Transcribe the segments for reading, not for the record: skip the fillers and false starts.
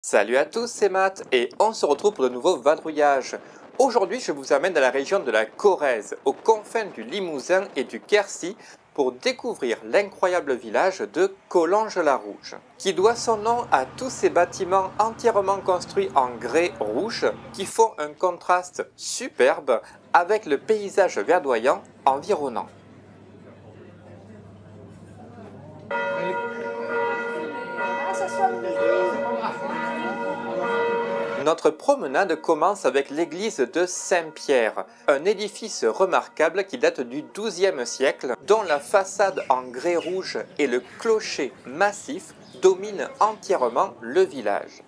Salut à tous, c'est Matt et on se retrouve pour de nouveaux vadrouillages. Aujourd'hui, je vous amène dans la région de la Corrèze, aux confins du Limousin et du Quercy, pour découvrir l'incroyable village de Collonges-la-Rouge, qui doit son nom à tous ces bâtiments entièrement construits en grès rouge qui font un contraste superbe avec le paysage verdoyant environnant. Notre promenade commence avec l'église de Saint-Pierre, un édifice remarquable qui date du XIIe siècle, dont la façade en grès rouge et le clocher massif dominent entièrement le village.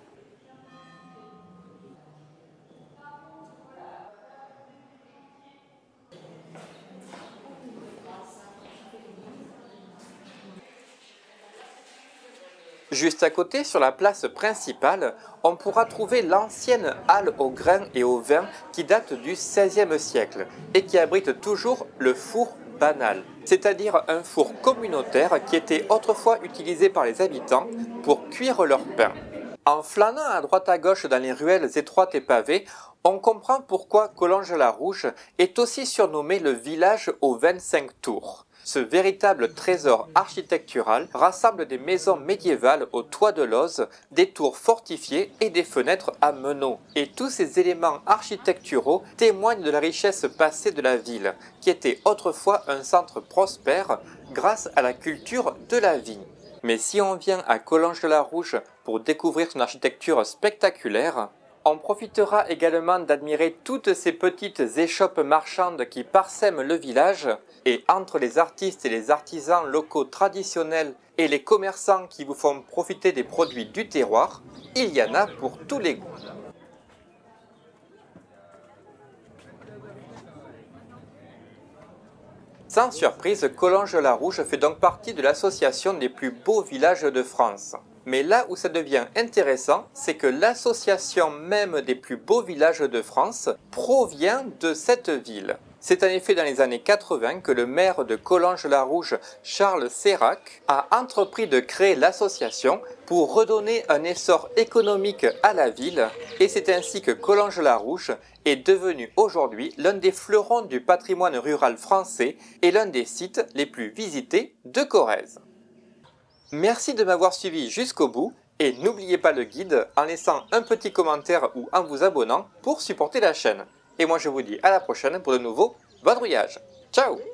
Juste à côté, sur la place principale, on pourra trouver l'ancienne halle au grain et au vin qui date du XVIe siècle et qui abrite toujours le four banal, c'est-à-dire un four communautaire qui était autrefois utilisé par les habitants pour cuire leur pain. En flânant à droite à gauche dans les ruelles étroites et pavées, on comprend pourquoi Collonges-la-Rouge est aussi surnommé le village aux 25 tours. Ce véritable trésor architectural rassemble des maisons médiévales au toit de l'Oze, des tours fortifiées et des fenêtres à meneaux. Et tous ces éléments architecturaux témoignent de la richesse passée de la ville, qui était autrefois un centre prospère grâce à la culture de la vigne. Mais si on vient à Collonges-la-Rouge pour découvrir son architecture spectaculaire, on profitera également d'admirer toutes ces petites échoppes marchandes qui parsèment le village, et entre les artistes et les artisans locaux traditionnels et les commerçants qui vous font profiter des produits du terroir, il y en a pour tous les goûts. Sans surprise, Collonges-la-Rouge fait donc partie de l'association des plus beaux villages de France. Mais là où ça devient intéressant, c'est que l'association même des plus beaux villages de France provient de cette ville. C'est en effet dans les années 80 que le maire de Collonges-la-Rouge, Charles Seyrac, a entrepris de créer l'association pour redonner un essor économique à la ville, et c'est ainsi que Collonges-la-Rouge est devenu aujourd'hui l'un des fleurons du patrimoine rural français et l'un des sites les plus visités de Corrèze. Merci de m'avoir suivi jusqu'au bout et n'oubliez pas le guide en laissant un petit commentaire ou en vous abonnant pour supporter la chaîne. Et moi je vous dis à la prochaine pour de nouveaux vadrouillages. Ciao!